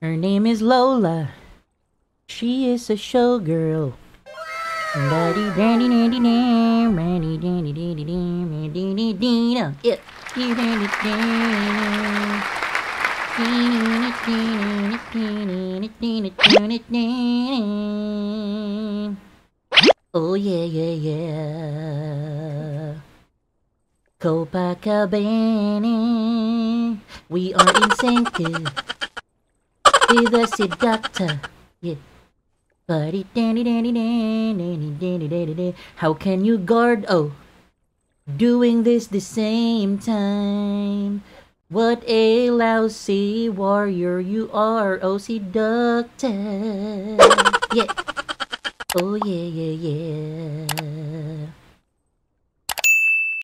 Her name is Lola. She is a showgirl. Daddy dandy dandy dam, dandy dandy dandy dam, dandy dina. Yeah. Oh yeah, yeah, yeah. Copacabana, we are in sync with the seductor. Yeah. Buddy dandy dandy dandy dandy dandy dandy. How can you guard? Oh, doing this the same time. What a lousy warrior you are, oh seductor. Yeah. Oh yeah, yeah, yeah.